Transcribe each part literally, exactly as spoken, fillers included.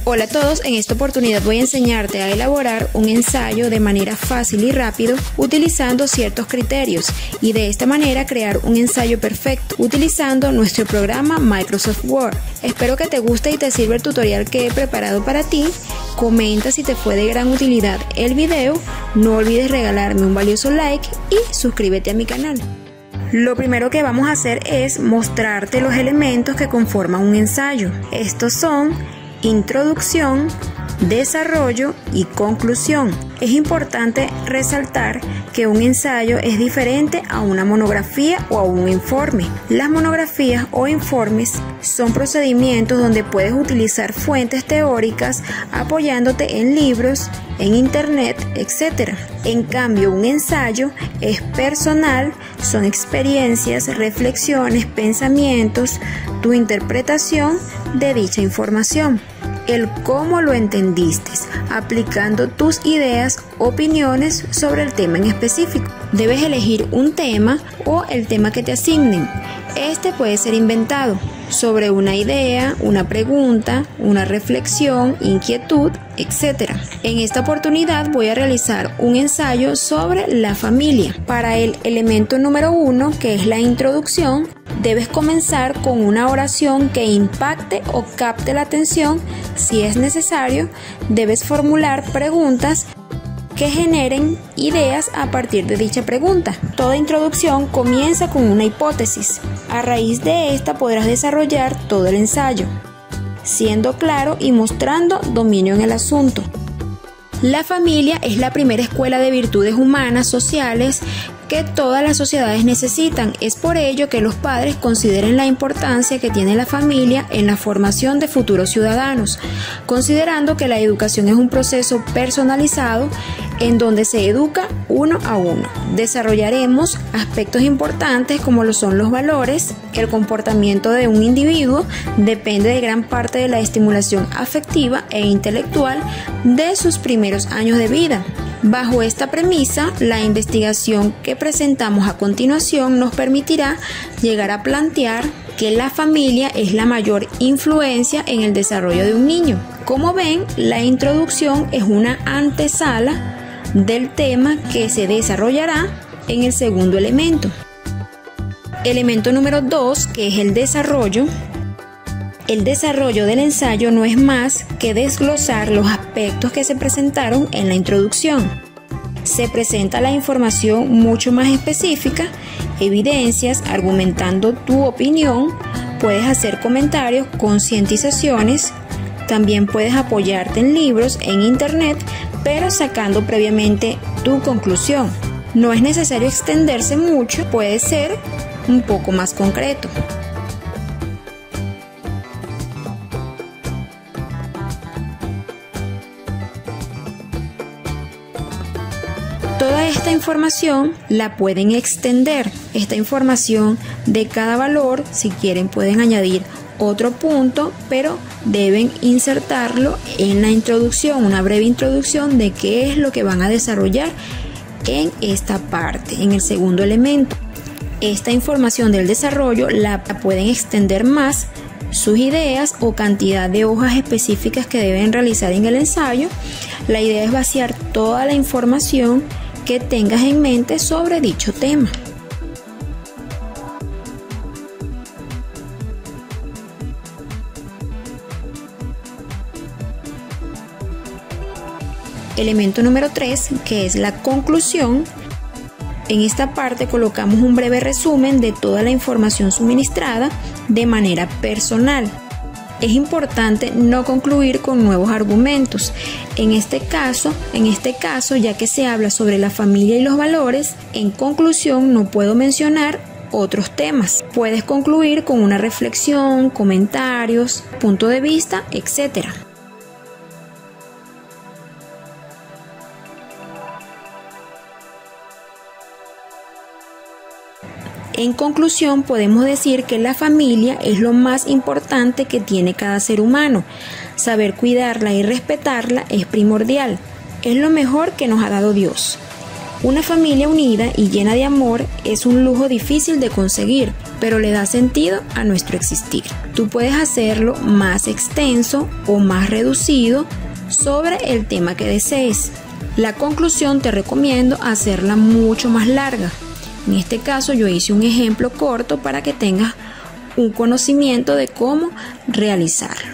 Hola a todos, en esta oportunidad voy a enseñarte a elaborar un ensayo de manera fácil y rápido utilizando ciertos criterios y de esta manera crear un ensayo perfecto utilizando nuestro programa Microsoft Word. Espero que te guste y te sirva el tutorial que he preparado para ti. Comenta si te fue de gran utilidad el video, no olvides regalarme un valioso like y suscríbete a mi canal. Lo primero que vamos a hacer es mostrarte los elementos que conforman un ensayo. Estos son introducción, desarrollo y conclusión. Es importante resaltar que un ensayo es diferente a una monografía o a un informe. Las monografías o informes son procedimientos donde puedes utilizar fuentes teóricas apoyándote en libros, en internet, etcétera. En cambio, un ensayo es personal, son experiencias, reflexiones, pensamientos, tu interpretación de dicha información. El cómo lo entendiste, aplicando tus ideas, opiniones sobre el tema en específico. Debes elegir un tema o el tema que te asignen. Este puede ser inventado sobre una idea, una pregunta, una reflexión, inquietud, etcétera. En esta oportunidad voy a realizar un ensayo sobre la familia. Para el elemento número uno, que es la introducción, debes comenzar con una oración que impacte o capte la atención. Si es necesario, debes formular preguntas que generen ideas a partir de dicha pregunta. Toda introducción comienza con una hipótesis. A raíz de esta podrás desarrollar todo el ensayo, siendo claro y mostrando dominio en el asunto. La familia es la primera escuela de virtudes humanas, sociales, que todas las sociedades necesitan. Es por ello que los padres consideren la importancia que tiene la familia en la formación de futuros ciudadanos, considerando que la educación es un proceso personalizado en donde se educa uno a uno. Desarrollaremos aspectos importantes como lo son los valores. El comportamiento de un individuo depende de gran parte de la estimulación afectiva e intelectual de sus primeros años de vida. Bajo esta premisa, la investigación que presentamos a continuación nos permitirá llegar a plantear que la familia es la mayor influencia en el desarrollo de un niño. Como ven, la introducción es una antesala del tema que se desarrollará en el segundo elemento. Elemento número dos, que es el desarrollo. El desarrollo del ensayo no es más que desglosar los aspectos que se presentaron en la introducción. Se presenta la información mucho más específica, evidencias, argumentando tu opinión, puedes hacer comentarios, concientizaciones, también puedes apoyarte en libros, en internet, pero sacando previamente tu conclusión. No es necesario extenderse mucho, puede ser un poco más concreto. Toda esta información la pueden extender. Esta información de cada valor, si quieren pueden añadir otro punto, pero deben insertarlo en la introducción, una breve introducción de qué es lo que van a desarrollar en esta parte, en el segundo elemento. Esta información del desarrollo la pueden extender más, sus ideas o cantidad de hojas específicas que deben realizar en el ensayo. La idea es vaciar toda la información que tengas en mente sobre dicho tema. Elemento número tres, que es la conclusión. En esta parte colocamos un breve resumen de toda la información suministrada de manera personal. Es importante no concluir con nuevos argumentos. En este caso, en este caso, ya que se habla sobre la familia y los valores, en conclusión no puedo mencionar otros temas. Puedes concluir con una reflexión, comentarios, punto de vista, etcétera. En conclusión, podemos decir que la familia es lo más importante que tiene cada ser humano. Saber cuidarla y respetarla es primordial. Es lo mejor que nos ha dado Dios. Una familia unida y llena de amor es un lujo difícil de conseguir, pero le da sentido a nuestro existir. Tú puedes hacerlo más extenso o más reducido sobre el tema que desees. La conclusión te recomiendo hacerla mucho más larga. En este caso yo hice un ejemplo corto para que tengas un conocimiento de cómo realizarlo.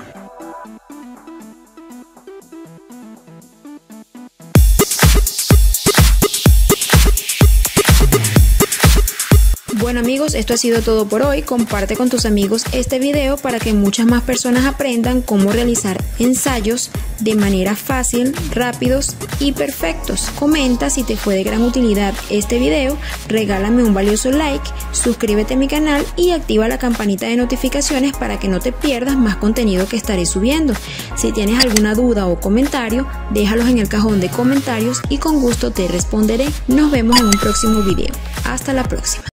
Bueno amigos, esto ha sido todo por hoy. Comparte con tus amigos este video para que muchas más personas aprendan cómo realizar ensayos de manera fácil, rápidos y perfectos. Comenta si te fue de gran utilidad este video, regálame un valioso like, suscríbete a mi canal y activa la campanita de notificaciones para que no te pierdas más contenido que estaré subiendo. Si tienes alguna duda o comentario, déjalos en el cajón de comentarios y con gusto te responderé. Nos vemos en un próximo video. Hasta la próxima.